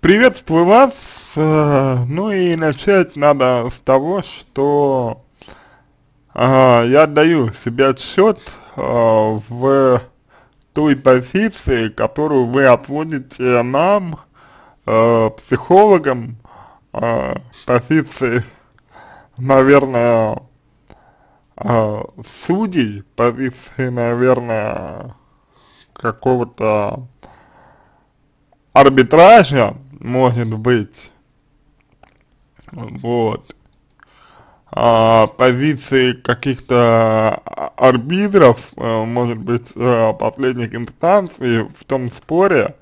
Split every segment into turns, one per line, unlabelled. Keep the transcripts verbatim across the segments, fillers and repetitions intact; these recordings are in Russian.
Приветствую вас. Э, Ну и начать надо с того, что а, я отдаю себе отсчет а, в той позиции, которую вы отводите нам, э, психологам, а, позиции, наверное, а, судей, позиции, наверное, какого-то арбитража, может быть, вот. А, позиции каких-то а- арбитров, э, может быть, э, последних инстанций в том споре,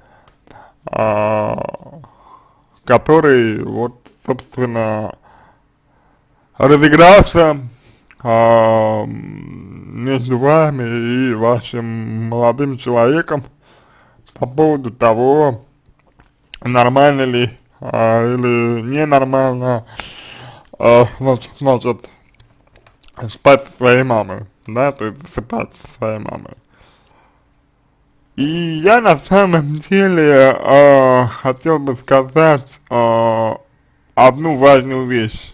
а, который, вот, собственно, разыгрался а, м, между вами и вашим молодым человеком по поводу того, нормально ли а, или ненормально, а, значит, значит, спать со своей мамой, да, то есть засыпать со своей мамой. И я на самом деле э, хотел бы сказать э, одну важную вещь,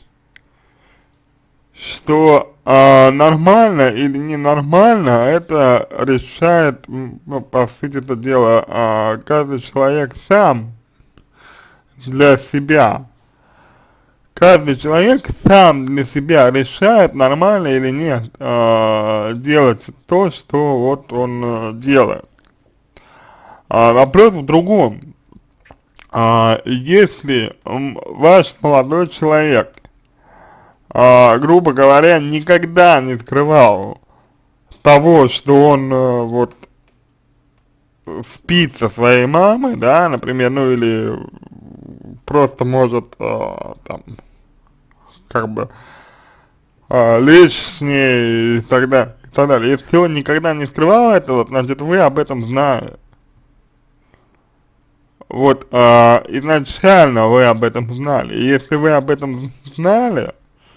что э, нормально или ненормально, это решает, м, ну, по сути это дело, э, каждый человек сам для себя. Каждый человек сам для себя решает, нормально или нет э, делать то, что вот он э, делает. А, вопрос в другом. А, если м, ваш молодой человек, а, грубо говоря, никогда не скрывал того, что он э, вот спит со своей мамой, да, например, ну или просто может э, там как бы а, лечь с ней и так далее, и так далее. Если он никогда не скрывал этого, значит вы об этом знаете. Вот, а, изначально вы об этом знали. И если вы об этом знали,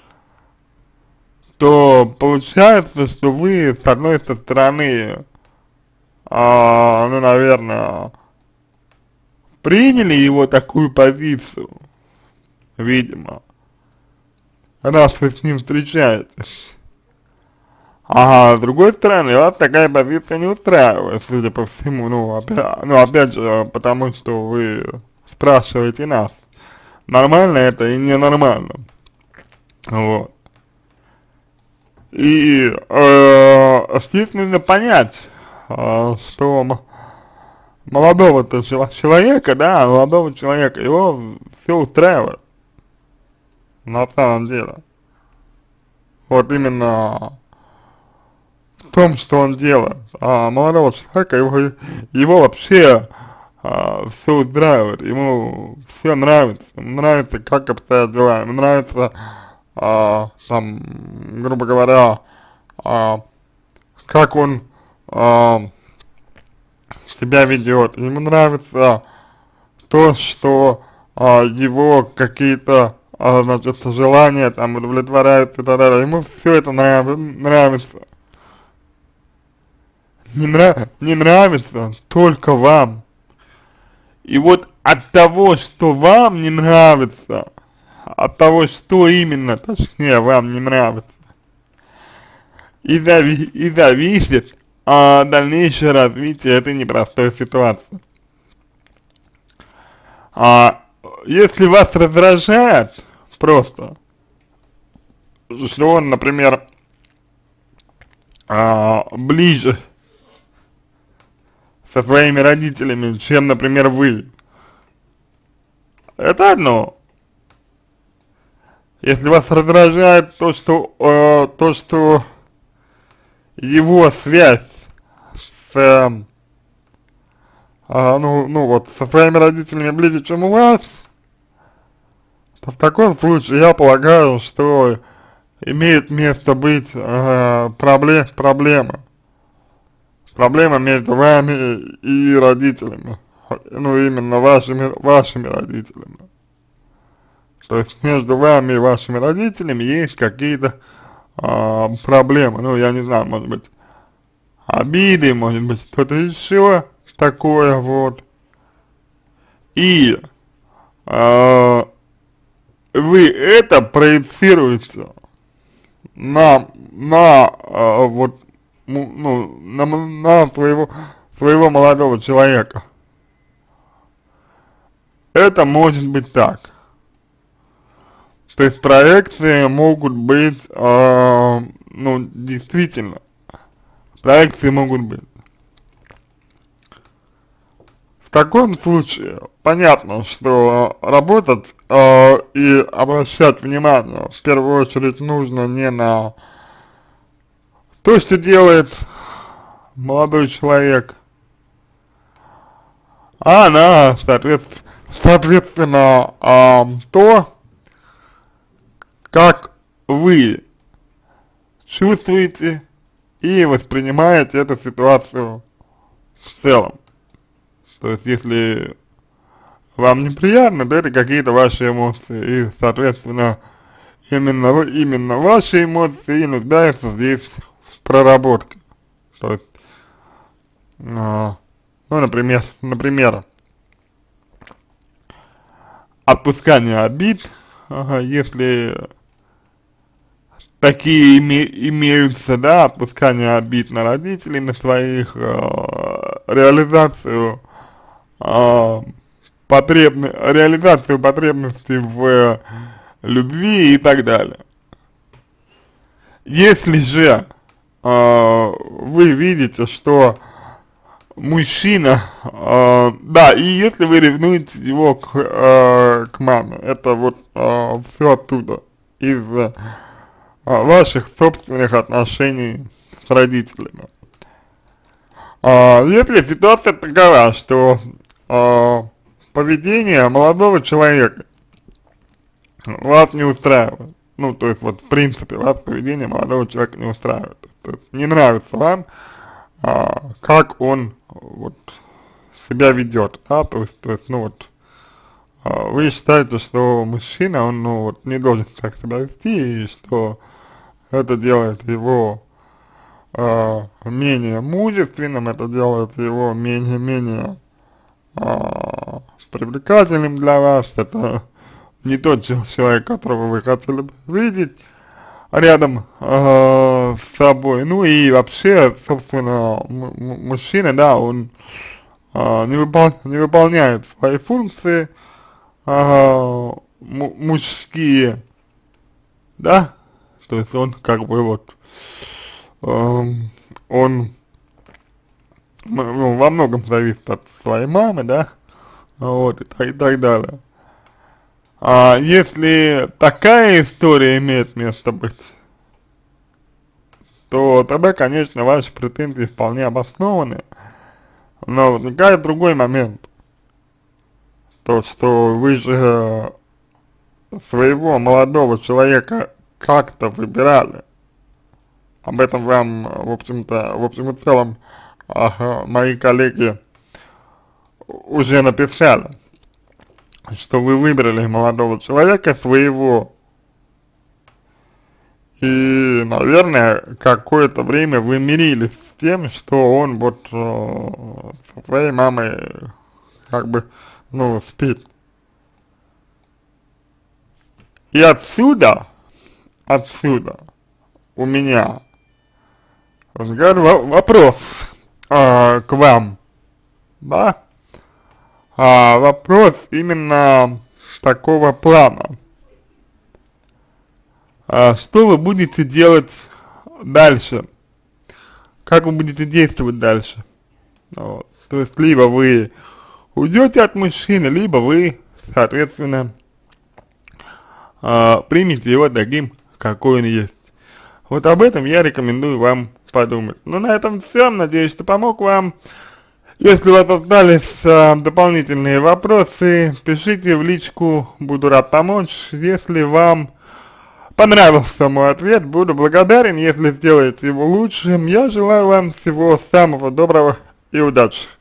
то получается, что вы с одной стороны, а, ну, наверное, приняли его такую позицию, видимо, раз вы с ним встречаетесь. А с другой стороны, вас такая позиция не устраивает, судя по всему, ну, опять, ну, опять же, потому что вы спрашиваете нас, нормально это и ненормально, вот. И э, здесь нужно понять, э, что м- молодого-то человека, да, молодого человека, его все устраивает, на самом деле. Вот именно в том, что он делает. А молодого человека, его, его вообще а, все устраивает, ему все нравится, ему нравится, как обстоят дела, ему нравится, а, там, грубо говоря, а, как он а, себя ведет, ему нравится то, что а, его какие-то, а, значит, желания там удовлетворяются и так далее, ему все это нрав, нравится. Не, нрав, не нравится только вам. И вот от того, что вам не нравится, от того, что именно, точнее, вам не нравится, и, зави и зависит а, дальнейшее развитие этой непростой ситуации. А если вас раздражает просто, что он, например, а, ближе со своими родителями, чем, например, вы, это одно. Если вас раздражает то, что, э, то, что его связь с, э, а, ну, ну вот, со своими родителями ближе, чем у вас, то в таком случае я полагаю, что имеет место быть э, проблем, проблема. Проблема между вами и родителями. Ну, именно вашими, вашими родителями. То есть между вами и вашими родителями есть какие-то а, проблемы. Ну, я не знаю, может быть, обиды, может быть, что-то еще такое, вот. И э, вы это проецируете на, на э, вот, ну, на, на своего, своего молодого человека. Это может быть так. То есть проекции могут быть, э, ну, действительно, проекции могут быть. В таком случае понятно, что работать э, и обращать внимание в первую очередь нужно не на то, что делает молодой человек, а на, соответственно, соответственно э, то, как вы чувствуете и воспринимаете эту ситуацию в целом. То есть, если вам неприятно, то это какие-то ваши эмоции, и, соответственно, именно, именно ваши эмоции и нуждаются здесь в проработке. То есть, э, ну, например, например, отпускание обид, ага, если такие име, имеются, да, отпускание обид на родителей, на своих, э, реализацию э, потребны, реализацию потребностей в любви и так далее. Если же э, вы видите, что мужчина, э, да, и если вы ревнуете его к, э, к маме, это вот э, все оттуда, из э, ваших собственных отношений с родителями. Э, если ситуация такова, что э, поведение молодого человека вас не устраивает, ну, то есть, вот, в принципе, вас поведение молодого человека не устраивает, то есть, не нравится вам, а, как он, вот, себя ведет, да, то есть, то есть, ну, вот, а, вы считаете, что мужчина, он, ну, вот, не должен так себя вести, и что это делает его а, менее мужественным, это делает его менее-менее а, привлекательным для вас, это не тот человек, которого вы хотели бы видеть рядом э, с собой. Ну и вообще, собственно, мужчина, да, он э, не, выпол не выполняет свои функции э, мужские, да, то есть он как бы вот, э, он ну, во многом зависит от своей мамы, да, вот, и так, и так далее. А если такая история имеет место быть, то тогда, конечно, ваши претензии вполне обоснованы, но возникает другой момент, то, что вы же своего молодого человека как-то выбирали, об этом вам, в общем-то, в общем и целом, ага, мои коллеги уже написали, что вы выбрали молодого человека своего, и, наверное, какое-то время вы мирились с тем, что он вот э, со своей мамой как бы, ну, спит. И отсюда, отсюда у меня возникает вопрос э, к вам, да? А, вопрос именно такого плана. А, что вы будете делать дальше? Как вы будете действовать дальше? Вот. То есть, либо вы уйдете от мужчины, либо вы, соответственно, а, примете его таким, какой он есть. Вот об этом я рекомендую вам подумать. Ну, на этом все. Надеюсь, что помог вам. Если у вас остались а, дополнительные вопросы, пишите в личку, буду рад помочь. Если вам понравился мой ответ, буду благодарен, если сделаете его лучше. Я желаю вам всего самого доброго и удачи.